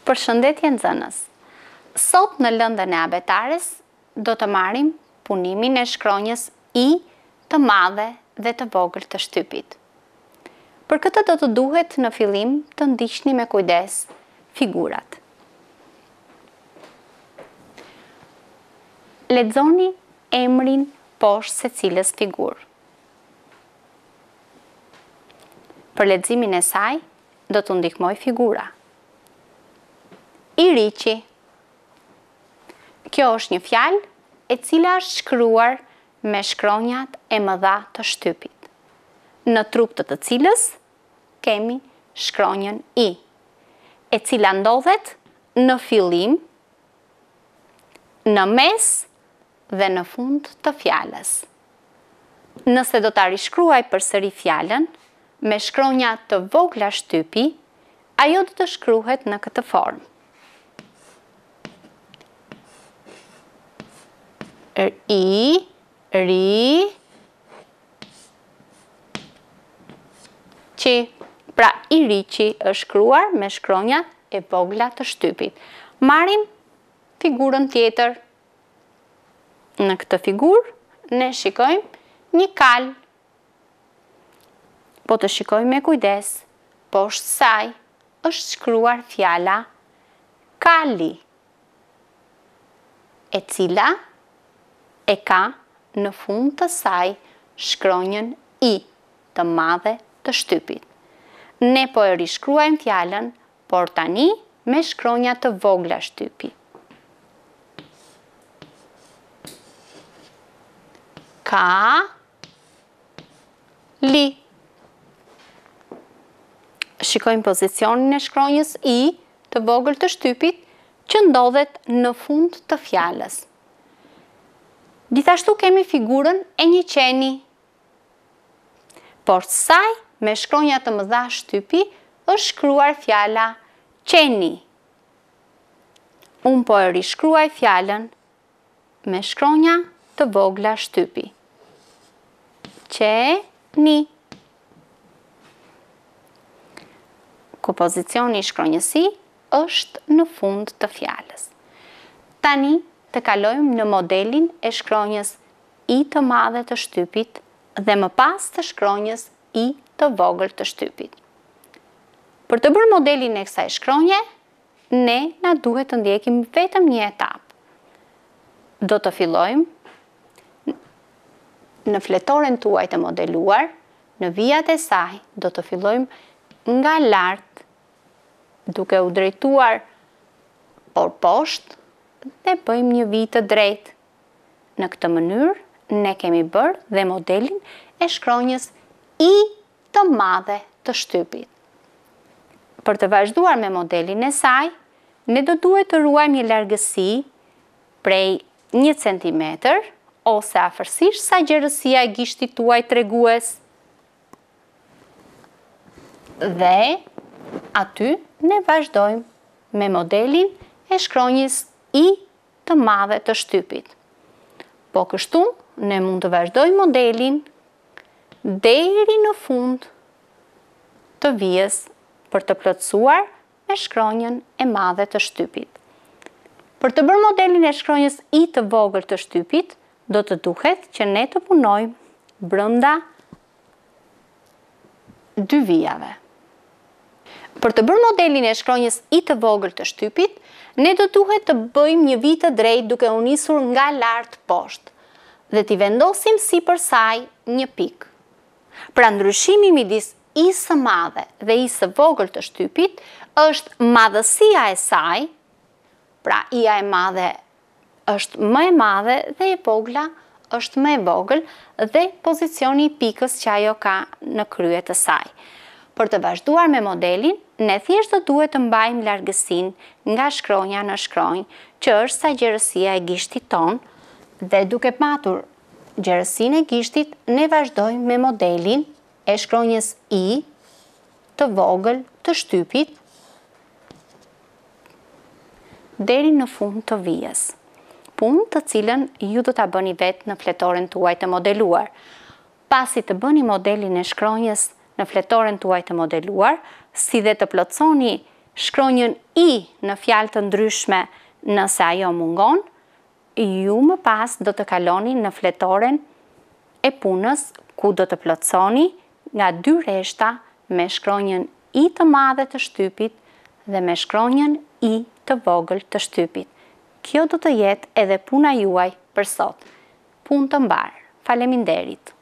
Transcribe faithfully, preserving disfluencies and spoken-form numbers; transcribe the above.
Përshëndetje nxënës. Sot në lëndën e abetares do të marrim punimin e shkronjës I të madhe dhe të vogël të shtypit. Për këtë do të duhet në fillim të ndiqni me kujdes figurat. Lexoni emrin poshtë secilës figurë. Për leximin e saj do të ndihmoj figura. Iriqi. Kjo është një fjalë e cila është shkruar me shkronjat e mëdha të shtypit, në trup të të cilës kemi shkronjën I, e cila ndodhet në fillim, në mes dhe në fund të fjalës. Nëse do ta rishkruaj përsëri fjalën me shkronja të vogla shtypi, ajo do të shkruhet në këtë formë. I, ri, qi. Pra, iriqi është shkruar me shkronjat e vogla të shtypit. Marrim figurën tjetër. Në këtë figurë ne shikojmë një kal. Po të shikojmë me kujdes, poshtë saj është shkruar fjala kali, e cila e ka në fund të saj shkronjën I të madhe të shtypit. Ne po e rishkruajmë fjalën, por tani me shkronja të vogla shtypi. Ka, li. Shikojmë pozicionin e shkronjës I të vogël të shtypit që ndodhet në fund të fjalës. Gjithashtu kemi figurën e një qeni. Por saj me shkronja të mëdha shtypi është shkruar fjala qeni. Unë po e rishkruaj fjalën me shkronja të vogla shtypi. Qeni. Ku pozicioni i shkronjës I është në fund të fjalës. Tani të kalojmë në modelin e shkronjës I të madhe të shtypit dhe më pas të shkronjës I të vogël të shtypit. Për të bërë modelin e kësaj shkronje, ne na duhet të ndjekim vetëm një etapë. Do të fillojmë në fletoren tuaj të modeluar, në vijat e saj do të fillojmë nga lart, duke u drejtuar por poshtë, dhe bëjmë një vijë të drejtë. Në këtë mënyrë, ne kemi bërë dhe modelin e shkronjës I të madhe të shtypit. Për të vazhduar me modelin e saj, ne do duhet të ruajmë një largësi prej një centimetër ose afërsisht sa gjerësia e gishtit tuaj tregues. Dhe aty ne vazhdojmë me modelin e shkronjës I të madhe të shtypit. Po kështu, ne mund të vazhdojmë modelin deri në fund të vijës për të plotësuar me shkronjën e madhe të shtypit. Për të bërë modelin e shkronjës I të vogël të shtypit, do të duhet që ne të punojmë brenda dy vijave. Për të bërë modelin e shkronjës I të vogël të shtypit, ne do duhet të bëjmë një vijë të drejtë duke u nisur nga lart poshtë dhe t'i vendosim sipër saj një pikë. Pra ndryshimi midis I-së së madhe dhe I-së së vogël të shtypit është madhësia e saj, pra I-ja e madhe është më e madhe dhe e vogla është më e vogël dhe pozicioni I pikës që ajo ka në krye të saj. Për të vazhduar me modelin, ne thjesht do duhet të mbajmë largësinë nga shkronja në shkronjë, që është sa gjerësia e gishtit ton, dhe duke patur gjerësinë e gishtit, ne vazhdojmë me modelin e shkronjës I të vogël të shtypit deri në fund të vijës. Punë të cilën ju do ta bëni vetë në fletoren tuaj të modeluar. Pasi të bëni modelin e shkronjës në fletoren tuaj të modeluar, si dhe të plotësoni shkronjën I në fjalë të ndryshme nëse ajo mungon, ju më pas do të kaloni në fletoren e punës ku do të plotsoni nga dy rreshta me shkronjën I të madhe të shtypit dhe me shkronjën I të vogël të shtypit. Kjo do të jetë edhe puna juaj për sot. Punë të mbarë. Faleminderit.